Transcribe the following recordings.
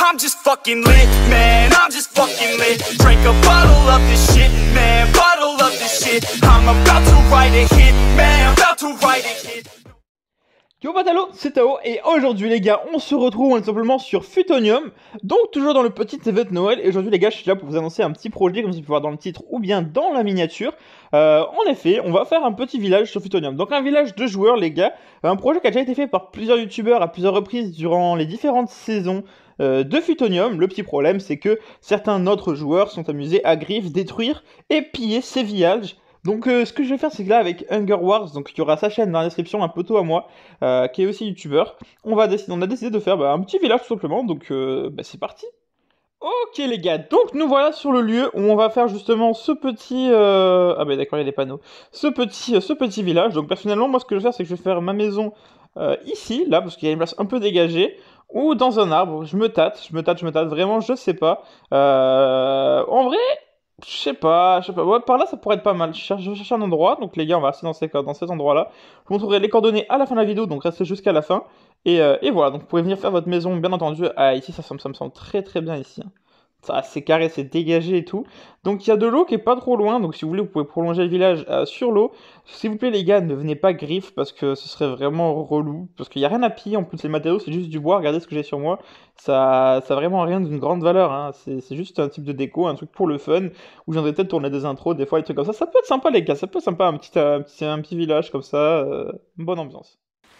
I'm just fucking lit, man, I'm just fucking lit. Drink a bottle of this shit, man, bottle of this shit. I'm about to write a hit, man, about to write a hit. Yo Patalo, c'est Tao, et aujourd'hui les gars, on se retrouve tout simplement sur Futonium, donc toujours dans le petit event Noël, et aujourd'hui les gars, je suis là pour vous annoncer un petit projet, comme vous pouvez voir dans le titre ou bien dans la miniature. En effet, on va faire un petit village sur Futonium, donc un village de joueurs les gars, un projet qui a déjà été fait par plusieurs youtubeurs à plusieurs reprises durant les différentes saisons de Futonium. Le petit problème, c'est que certains autres joueurs sont amusés à griffe, détruire et piller ces villages. Donc ce que je vais faire, c'est que là avec Hunger Wars, donc il y aura sa chaîne dans la description, un poteau à moi, qui est aussi youtubeur, on a décidé de faire un petit village tout simplement, donc c'est parti. Ok les gars, donc nous voilà sur le lieu où on va faire justement ce petit... Ah bah d'accord, il y a des panneaux. Ce petit village, donc personnellement, moi ce que je vais faire, c'est que je vais faire ma maison ici, là, parce qu'il y a une place un peu dégagée, ou dans un arbre, je me tâte, vraiment, je sais pas. En vrai... Je sais pas, ouais, par là ça pourrait être pas mal. Je cherche un endroit, donc les gars, on va rester dans cet endroit-là. Je vous montrerai les coordonnées à la fin de la vidéo, donc restez jusqu'à la fin. Et voilà, donc vous pouvez venir faire votre maison, bien entendu. Ah, ici, ça me semble très très bien ici. Ça, c'est carré, c'est dégagé et tout. Donc il y a de l'eau qui est pas trop loin, donc si vous voulez, vous pouvez prolonger le village sur l'eau. S'il vous plaît les gars, ne venez pas griffe, parce que ce serait vraiment relou. Parce qu'il n'y a rien à piller, en plus les matériaux, c'est juste du bois, regardez ce que j'ai sur moi. Ça a vraiment rien d'une grande valeur, hein. C'est juste un type de déco, un truc pour le fun, où j'aimerais peut-être tourner des intros, des fois, des trucs comme ça. Ça peut être sympa les gars, ça peut être sympa, un petit village comme ça, bonne ambiance.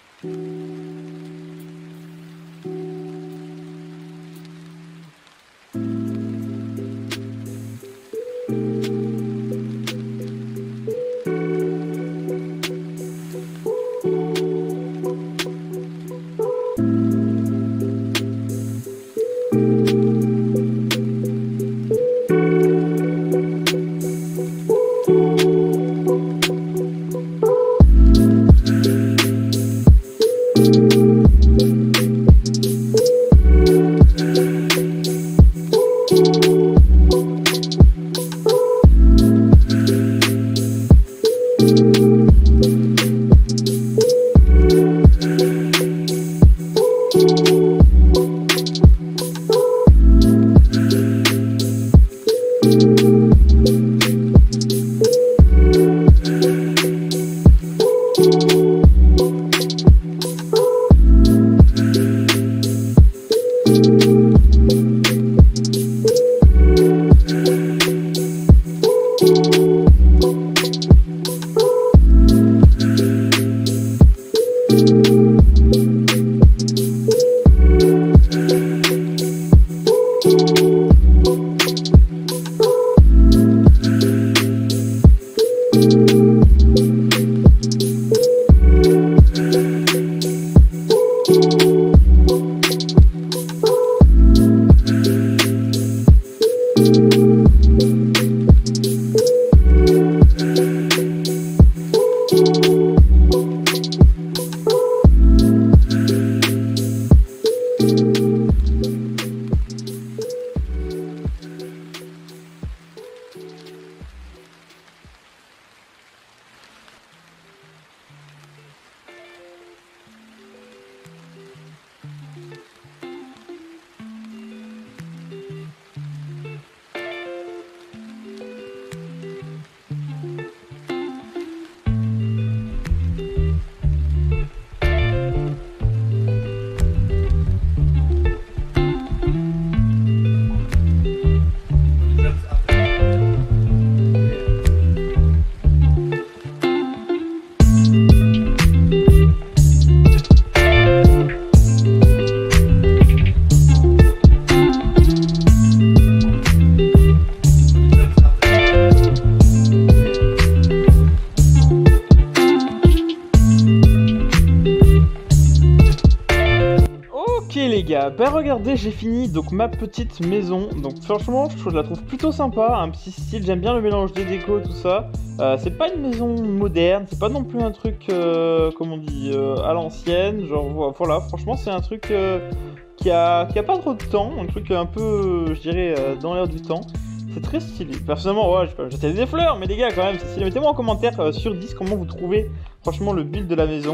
Les gars, bah regardez, j'ai fini donc ma petite maison, donc franchement je la trouve plutôt sympa, un petit style, j'aime bien le mélange des décos tout ça. C'est pas une maison moderne, c'est pas non plus un truc comme on dit à l'ancienne, genre voilà, franchement c'est un truc qui a pas trop de temps, un truc un peu je dirais dans l'air du temps. C'est très stylé. Personnellement, ouais, je peux jeter des fleurs, mais les gars, quand même, c'est stylé. Mettez-moi en commentaire sur 10 comment vous trouvez franchement le build de la maison.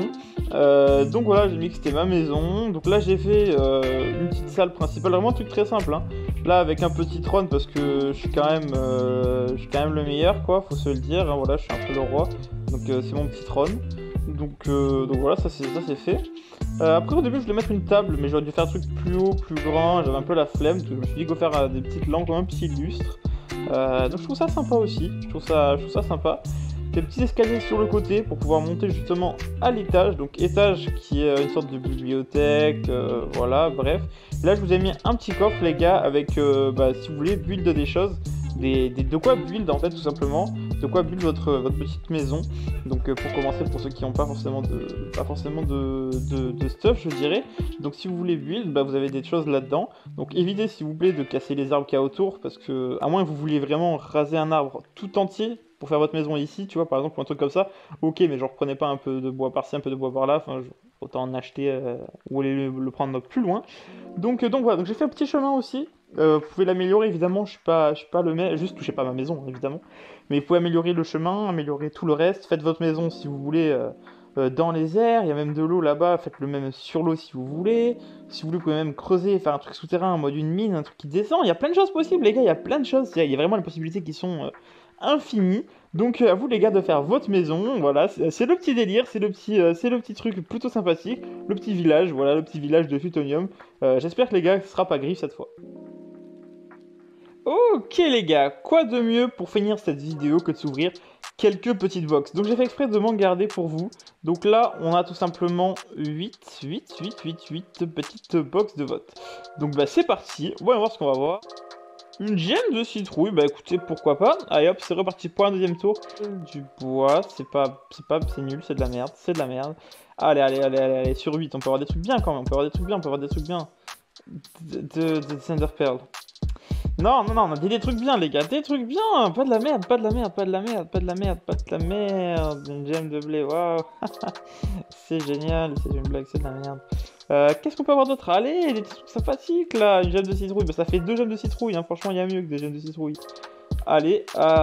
Donc voilà, j'ai mis que c'était ma maison. Donc là j'ai fait une petite salle principale, vraiment un truc très simple, hein. Là avec un petit trône parce que je suis quand même le meilleur, quoi, faut se le dire, hein. Voilà, je suis un peu le roi. Donc c'est mon petit trône. Donc voilà, ça c'est fait. Après au début je voulais mettre une table, mais j'aurais dû faire un truc plus haut, plus grand. J'avais un peu la flemme, donc je me suis dit qu'on faire des petites lampes, un petit lustre. Donc je trouve ça sympa aussi, je trouve ça sympa. Des petits escaliers sur le côté pour pouvoir monter justement à l'étage. Donc étage qui est une sorte de bibliothèque, voilà, bref. Là je vous ai mis un petit coffre les gars avec, si vous voulez, build des choses. De quoi build en fait tout simplement. De quoi build votre petite maison. Donc pour commencer, pour ceux qui n'ont pas forcément de stuff je dirais. Donc si vous voulez build, vous avez des choses là-dedans. Donc évitez s'il vous plaît de casser les arbres qu'il y a autour. Parce que à moins que vous vouliez vraiment raser un arbre tout entier pour faire votre maison ici, tu vois, par exemple, un truc comme ça, ok, mais genre prenez pas un peu de bois par-ci, un peu de bois par-là, enfin, autant en acheter ou aller le prendre plus loin. Donc voilà, donc j'ai fait un petit chemin aussi. Vous pouvez l'améliorer évidemment, je suis pas le maître, juste touchez pas ma maison évidemment, mais vous pouvez améliorer le chemin, améliorer tout le reste. Faites votre maison si vous voulez dans les airs, il y a même de l'eau là-bas, faites le même sur l'eau si vous voulez. Si vous voulez, vous pouvez même creuser, faire un truc souterrain en mode une mine, un truc qui descend. Il y a plein de choses possibles les gars, il y a plein de choses, il y a vraiment les possibilités qui sont infinies. Donc à vous les gars de faire votre maison, voilà, c'est le petit délire, c'est le petit truc plutôt sympathique, le petit village, voilà, le petit village de Futonium. J'espère que les gars, ce sera pas griffe cette fois. Ok les gars, quoi de mieux pour finir cette vidéo que de s'ouvrir quelques petites box. Donc j'ai fait exprès de m'en garder pour vous. Donc là, on a tout simplement 8 petites box de vote. Donc c'est parti, on va voir ce qu'on va voir. Une gemme de citrouille, écoutez, pourquoi pas. Allez hop, c'est reparti pour un deuxième tour. Du bois, c'est nul, c'est de la merde, Allez, sur 8, on peut avoir des trucs bien quand même, on peut avoir des trucs bien. De Thunder Pearl. Non, on a dit des trucs bien les gars, des trucs bien, pas de la merde. Une gemme de blé, waouh. C'est génial, c'est une blague, c'est de la merde. Qu'est-ce qu'on peut avoir d'autre? Allez, des trucs sympathiques là, une gemme de citrouille, ça fait 2 gemmes de citrouille, hein. Franchement il y a mieux que des gemmes de citrouille. Allez.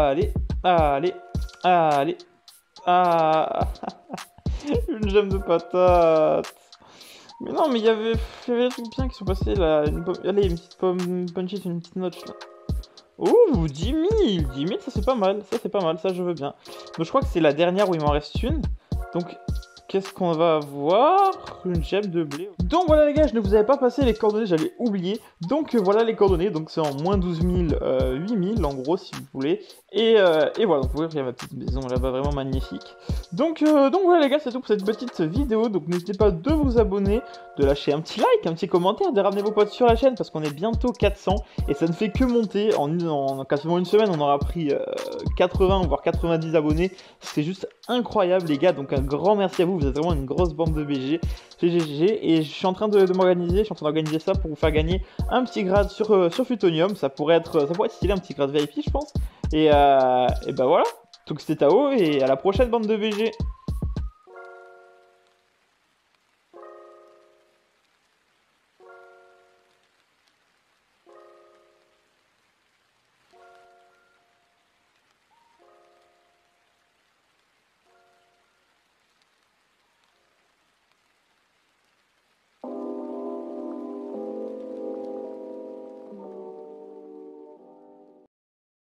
Une gemme de patate. Mais non, mais il y avait des trucs bien qui sont passés là. Allez, une petite pomme punchit, une petite notch là. Oh, 10 000, ça c'est pas mal, ça je veux bien. Donc je crois que c'est la dernière où il m'en reste une. Donc qu'est-ce qu'on va avoir? Une gemme de blé. Donc voilà les gars, je ne vous avais pas passé les coordonnées, j'avais oublié. Donc voilà les coordonnées, donc c'est en moins 12 000, 8 000 en gros si vous voulez. Et voilà, donc vous voyez, il y a ma petite maison là-bas, vraiment magnifique. Donc voilà les gars, c'est tout pour cette petite vidéo. Donc n'hésitez pas de vous abonner, de lâcher un petit like, un petit commentaire, de ramener vos potes sur la chaîne parce qu'on est bientôt 400 et ça ne fait que monter. En quasiment une semaine, on aura pris 80 voire 90 abonnés. C'est juste incroyable les gars, donc un grand merci à vous. Vous êtes vraiment une grosse bande de BG, GGG, et je suis en train d'organiser ça pour vous faire gagner un petit grade sur Futonium. Ça pourrait être stylé, un petit grade VIP je pense. Et voilà, donc c'était Tao et à la prochaine bande de BG.